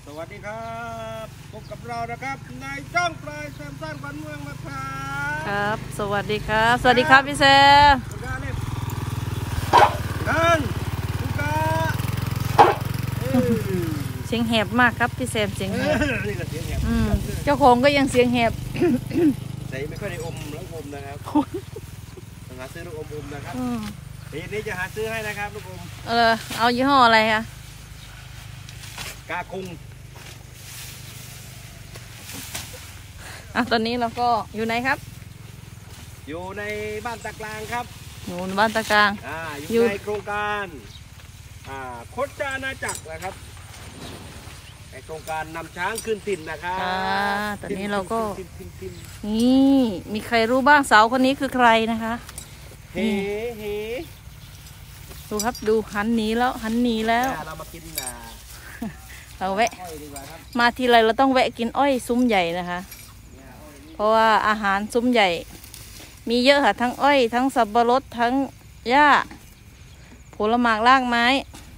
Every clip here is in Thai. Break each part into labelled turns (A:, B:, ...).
A: สวัสดีครับพบกับเรานะครับในช่องปลายแซมสั้นวันเมืองนะครับ
B: ครับสวัสดีครับสวัสดีครับพี่แซม
A: นั่นลูกกา
B: เสียงแหบมากครับพี่แซมเสียงแหบ
A: นี่ก็เสียงแหบ
B: เจ้าของก็ยังเสียงแหบ
A: ใส่ไม่ค่อยได้อมลูกอมนะครับต้องหาซื้อลูกอมนะครับทีนี้จะหาซื้อให้นะครับลูกอม
B: เอายี่ห้ออะไรคะ
A: กาคุง
B: ตอนนี้เราก็อยู่ไหนครับ
A: อยู่ในบ้านตะกลางครับ
B: อยู่บ้านตะกลาง
A: อยู่ในโครงการคดจานาจักรนะครับในโครงการนำช้างขึ้นถิ่นนะครับ
B: ตอนนี้เราก็นี่มีใครรู้บ้างสาวคนนี้คือใครนะคะ
A: เฮ้
B: ดูครับดูหันหนีแล้ว
A: เรามากิน
B: เราแวะมาทีไรเราต้องแวะกินอ้อยซุ้มใหญ่นะคะเพราะว่าอาหารซุ้มใหญ่มีเยอะค่ะทั้งอ้อยทั้งสับปะรดทั้งหญ้าผลไม้รากไม้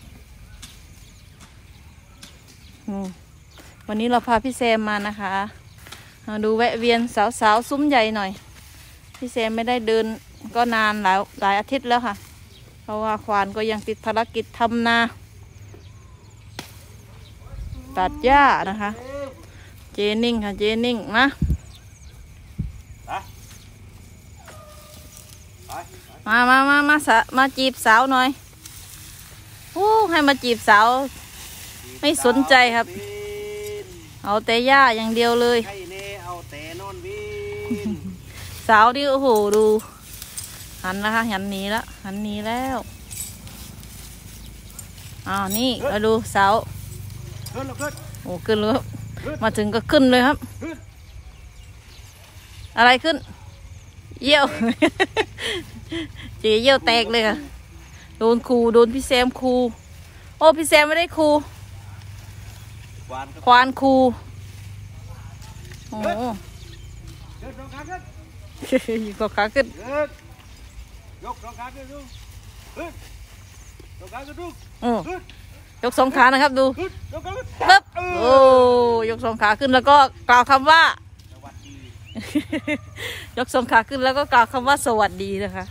B: วันนี้เราพาพี่แซมมานะคะดูแวะเวียนสาวๆซุ้มใหญ่หน่อยพี่แซมไม่ได้เดินก็นานหลายอาทิตย์แล้วค่ะเพราะว่าควานก็ยังติดภารกิจทำนาตัดหญ้านะคะเจนิ่งค่ะเจนิ่งนะมาจีบสาวหน่อยให้มาจีบสาวไม่สนใจครับเอาแต่หญ้าอย่างเดียวเลยสาวดิโอ้โหดูหันนะคะหันหนีแล้วนี่มาดูสาวโอ้ขึ้นเลยมาถึงก็ขึ้นเลยครับอะไรขึ้นเยี่ยวเจี๋ยเยี่ยวแตกเลยค่ะโดนครูโดนพี่แซมครูโอ้พี่แซมไม่ได้ครูควานครูโอ้ยกสองขาขึ้นยกสองขาขึ้นยกสองขานะครับดูปึ๊บโอ้ยกสองขาขึ้นแล้วก็กล่าวคำว่ายกสองขาขึ้นแล้วก็กล่าวคำว่าสวัสดีนะคะ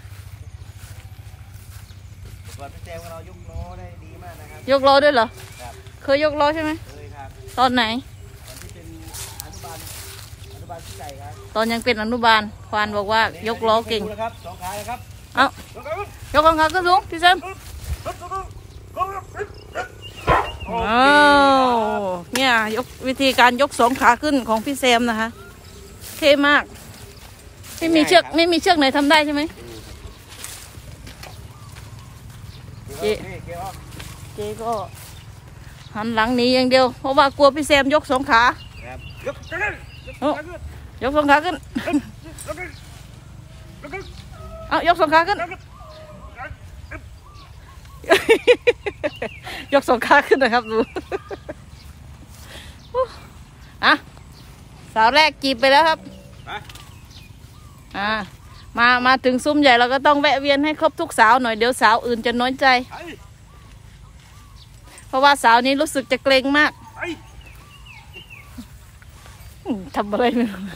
A: พี่แซมเรายกล้อได้ดีมากนะครับ
B: ยกล้อด้วยเหรอเคยยกล้อใช่ไหม
A: เคยครับ
B: ตอนไหน
A: ตอนที่เป็นอนุบาลที่ใหญ่ครับ
B: ตอนยังเป็นอนุบาลควานบอกว่ายกล้อเก่ง
A: ครับสองขาเลยครับ
B: ยกสองขาขึ้นสูงพี่แซมเนี่ยยกวิธีการยกสองขาขึ้นของพี่แซมนะคะเท่มากไม่มีเชือกไหนทำได้ใช่ไหมเจ๊ก็หันหลังหนีอย่างเดียวเพราะว่ากลัวพี่แซมยกสองขายกสองขาขึ้นยกสองขาขึ้นยกสองขาขึ้นนะครับดูสาวแรกจีบไปแล้วครับมาถึงซุ้มใหญ่เราก็ต้องแวะเวียนให้ครบทุกสาวหน่อยเดี๋ยวสาวอื่นจะน้อยใจเพราะว่าสาวนี้รู้สึกจะเกรงมากทำอะไรไม่รู้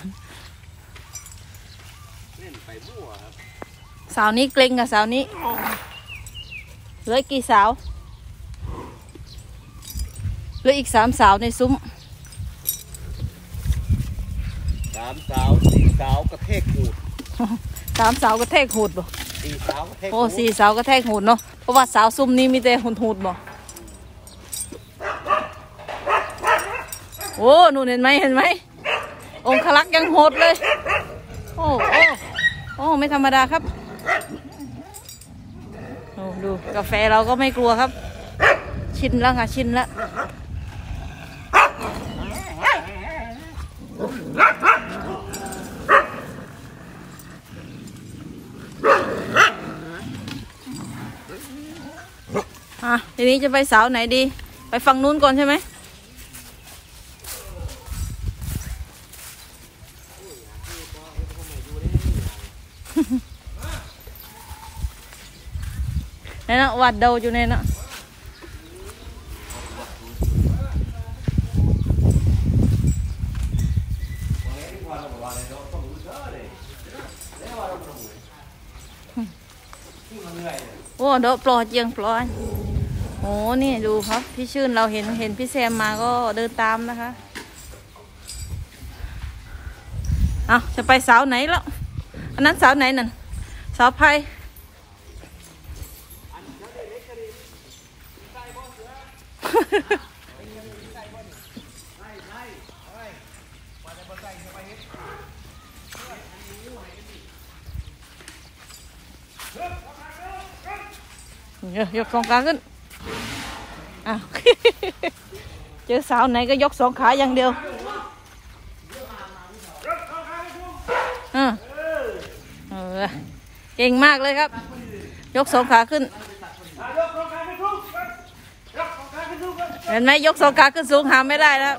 B: สาวนี้เกรงกับสาวนี้เหลือกี่สาวเหลืออีก3 สาวในซุ้ม
A: 3 สาว 4 สาวกระเทกหูด
B: 3 สาวกระแทกหูดบ่
A: 4 สาวกระเทก
B: โอ้4 สาวกระแทกหูดเนาะเพราะว่าสาวซุ้มนี้มีแต่หูดบ่โอ้หนูเห็นไหมองคลักษ์ยังโหดเลยโอ้ไม่ธรรมดาครับดูกาแฟเราก็ไม่กลัวครับชินแล้วค่ะชินแล้วทีนี้จะไปสาวไหนดีไปฝั่งนู้นก่อนใช่ไหมนี่นะวัดเดาอยู่ในนะอ้เดอะปลอดยังปลอยโอ้นี่ดูครับพี่ชื่นเราเห็นพี่แซมมาก็เดินตามนะคะเอาจะไปเสาไหนแล้วอันนั้นเสาไหนนั่นเสาไผ่ยกสองขาขึ้นอ้าว เจอสาวไหนก็ยกสองขาอย่างเดียวเก่งมากเลยครับยกสองขาขึ้นเห็นไหมยกสองขาขึ้นสูงหาไม่ได้แล้ว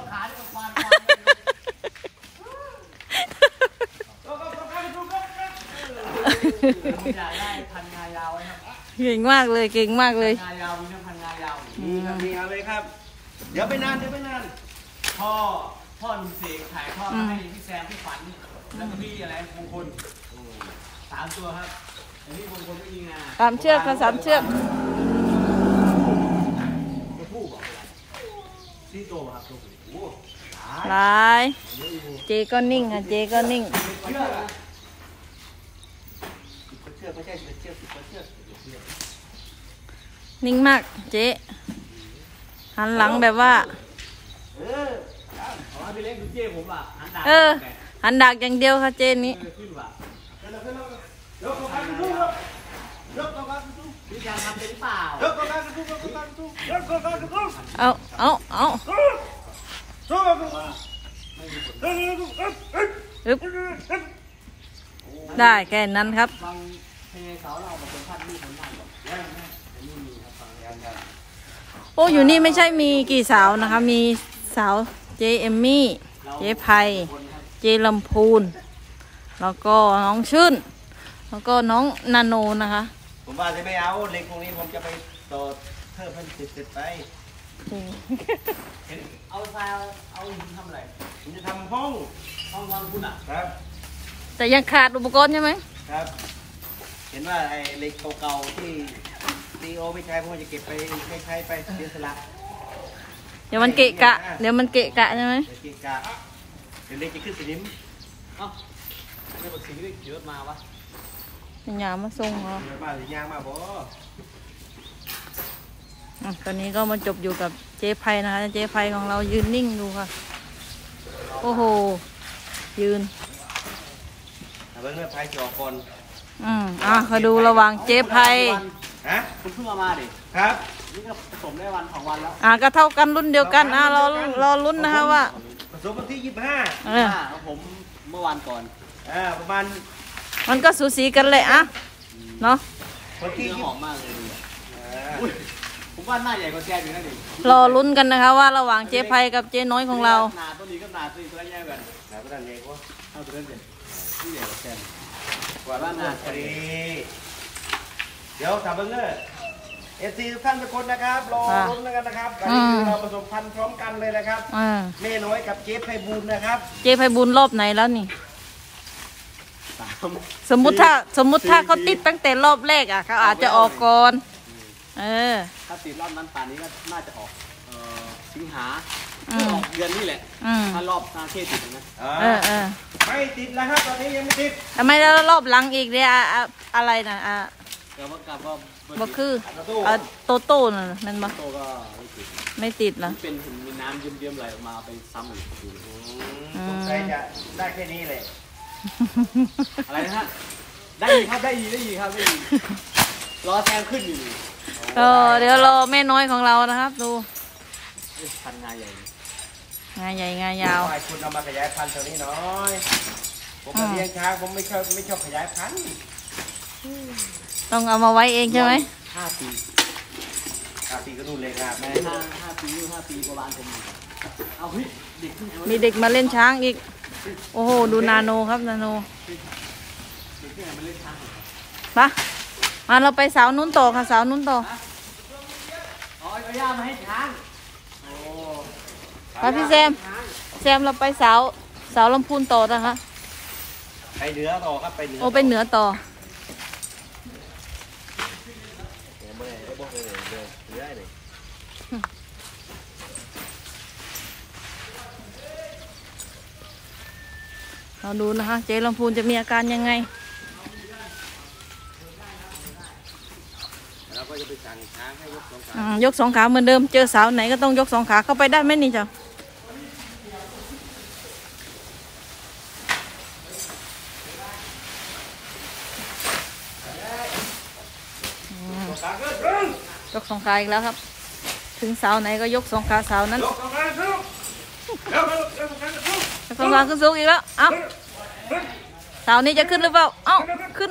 B: เก่งมากเลยเก่งมากเลย
A: งายาวมีทั้งพันงายาวนี่ครับนี่เอาเลยครับเดี๋ยวไปนานพ่อหนุ่มเสกถ่ายทอดมาให้พี่แซมพี่ฝันแล้วก็พี่อะไรมงคล3 ตัวครับอันนี้มงคลไม่ยิงนะ
B: 3 เชือกค่ะ3 เชือก
A: ตัวผู้บอก4 ตัวครับตัวผู้
B: หลายเจก็นิ่งค่ะเจก็นิ่ง
A: ไม่ใช่10 เชือก
B: นิ่งมากเจ๊หันหลังแบบว่า
A: พี่เล็กดูเจ๊ผมอ่ะ
B: หันดักอย่างเดียวค่ะเจนี้
A: ขึ้นว่ะยกตัวกันสู้ยกตัวกันสู้พี่ยังทำเป็นเปล่ายกตัวกันสู้
B: เอาได้แค่นั้นครับโอ้อยู่นี่ไม่ใช่มีกี่สาวนะคะมีสาวเจเอมมี่เจไพเจลำพูนแล้วก็น้องชื่นแล้วก็น้องนาโนนะคะ
A: ผมว่าจะไม่เอาเล็กพวกนี้ผมจะไปต่อเพิ่มเป็นติดไปเอาทรายเอาหินทำอะไรผมจะทำห้องนอนคุณอ่ะครับ
B: แต่ยังขาดอุปกรณ์ใช่ไหม
A: ครับเห็นว่าไอ้เหล็กเก่าๆที่ตีโอไม่ใช้ผมจะเก็บไปใช้ไปเสียสละ
B: เดี๋ยวมันเกะกะใช่ไหม
A: เกะกะเดี๋ยวเล็กจะขึ้นสนิมเอ้าไม่บอกสิ่งที่เยอะมาวะ
B: ยามาส่งเหรอ
A: มาหรือยามาบ่
B: ตอนนี้ก็มาจบอยู่กับเจ๊ไพนะคะเจ๊ไพของเรายืนนิ่งดูค่ะโอ้โหยืน
A: เบิ้งเนื้อไพจอก่อน
B: เขาดูระหว่างเจ๊ไพ
A: ฮะคุณเพิ่งมาดิครับนี่ก็ผสมได้วัน2 วันแล้ว
B: ก็เท่ากันรุ่นเดียวกันรอลุ้นนะคะว่า
A: ผสมวันที่25ผมเมื่อวานก่อนประมาณ
B: มันก็สูสีกันเลยเนาะ
A: วันที่หอมมากเลยผมว่าหน้าใหญ่กว่าแกอยู่นั่นเอง
B: รอลุ้นกันนะคะว่าระหว่างเจ๊ไพกับเจ๊น้อยของเรา
A: หนาตัวนี้ก็หนาตัวนี้ตัวใหญ่กันหนาตัวนั้นใหญ่กว่าเอาตัวนั้นเด่นที่ใหญ่กว่าแกกว่าหน้าทะเลเดี๋ยวถามเบิ้งเลยFC ทุกท่านทุกคนนะครับรอลุ้นกันนะครับวันนี้เราประสบพันธุ์พร้อมกันเลยนะครับแม่น้อยกับเจ๊ไพบูลย์นะครับ
B: เจ๊ไพบูลย์รอบไหนแล้วนี่สมมุติถ้าเขาติดตั้งแต่รอบแรกเขาอาจจะออกก่อน
A: ถ้าติดรอบนั้นป่านนี้ก็น่าจะออกสิงหาออกเดือนนี่แหละถ้ารอบนาเขตติดนะไม่ติดแล้วครับตอนนี้ยังไม่ติด
B: ทำไมแล้วรอบหลังอีกเนี่ยอะไรนะ
A: เดี๋ยวกลับก็
B: บ่คือโต้น่ะมันบ่
A: โต้ก็
B: ไม่ติดเหรอ
A: เป็นเห็นมีน้ำเยิ้มๆไหลออกมาไปซ้ำอีกสงสัยจะได้แค่นี้เลยอะไรนะฮะได้อีกครับได้อีกครับรอแซมขึ้นอยู่
B: เดี๋ยวรอแม่น้อยของเรานะครับดู
A: พันงาใหญ่
B: งายาว
A: คุณเอามาขยายพันธุ์ตัวนี้น้อยผมมาเลี้ยงช้างผมไม่ชอบขยายพันธุ์
B: ต้องเอามาไว้เองใช่ไหม
A: 5 ปีก็นู่นเลยครับแม่5 ปีประมาณผมเอาเฮ้ย
B: มีเด็กมาเล่นช้างอีกโอ้โหดูนาโนครับนาโนมาเราไปเสานู้นต่อค่ะเสานู้นต่อ
A: เอาย่ามาให้ช้าง
B: ไปพี่แซมเราไปเสาลำพูนต่อนะคะ
A: ไปเหนือต่อครับไปเหนือ
B: ไปเหนือต่อเราดูนะคะเจ๊ลำพูนจะมีอาการยังไง
A: เราก็จะไปสั่งช้างให้ยก2 ขาย
B: ก2 ขาเหมือนเดิมเจอสาวไหนก็ต้องยก2 ขาเข้าไปได้ไหมนี่เจ้า
A: ขาขึ้น
B: ยก2 ขาอีกแล้วครับ ถึงสาวไหนก็ยก2 ขาสาวนั้น
A: ยก2 ขาขึ้นยก2 ขาขึ้น
B: ยก2 ขาขึ้นสูงอีกแล้วเอ้าสาวนี้จะขึ้นหรือเปล่าเอ้าขึ้น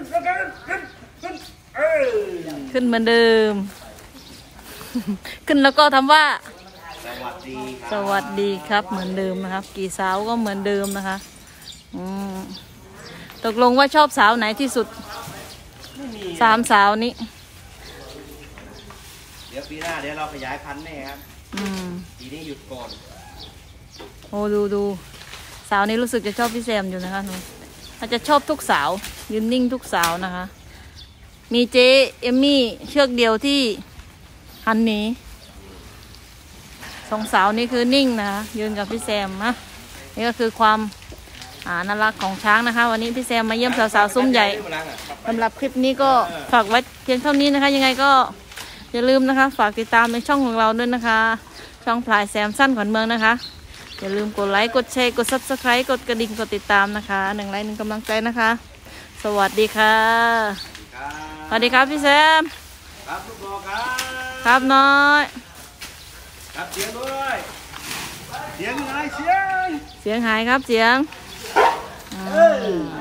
B: ขึ้นเหมือนเดิม ขึ้นแล้วก็ทำว่า
A: สวัสดีค
B: ส
A: รับ
B: วัสดีครับเหมือนเดิมนะครับ กี่สาวก็เหมือนเดิมนะคะตกลงว่าชอบสาวไหนที่สุด
A: ไม่มี
B: 3 สาวนี้
A: เดี๋ยวปีหน้าเดี๋ยวเราขยายพันธุ์แน่ครับ ปีนี้หยุดก่อน
B: โอ้ดูสาวนี้รู้สึกจะชอบพี่แซมอยู่นะคะหนูอาจจะชอบทุกสาวยืนนิ่งทุกสาวนะคะ มีเจ๊เอมมี่เชือกเดียวที่หันหนี2 สาวนี้คือนิ่งนะคะยืนกับพี่แซมนะนี่ก็คือความน่ารักของช้างนะคะ วันนี้พี่แซมมาเยี่ยมสาวๆซุ้มใหญ่สำหรับคลิปนี้ก็ฝากไว้เพียงเท่านี้นะคะ ยังไงก็อย่าลืมนะคะ ฝากติดตามในช่องของเราด้วยนะคะ ช่องพลายแซมสั้นขวัญเมืองนะคะอย่าลืมกดไลค์กดแชร์กด Subscribe กดกระดิ่งกดติดตามนะคะ1 ไลค์ 1 กำลังใจนะคะ สวัสดีค่ะสวัสดีครับพี่แซม
A: ครับลูกบอครับ
B: ครับน้อย
A: ครับเสียงด้วยเสียงยังไงเสียง
B: เสียงหายครับเสียง
A: เออ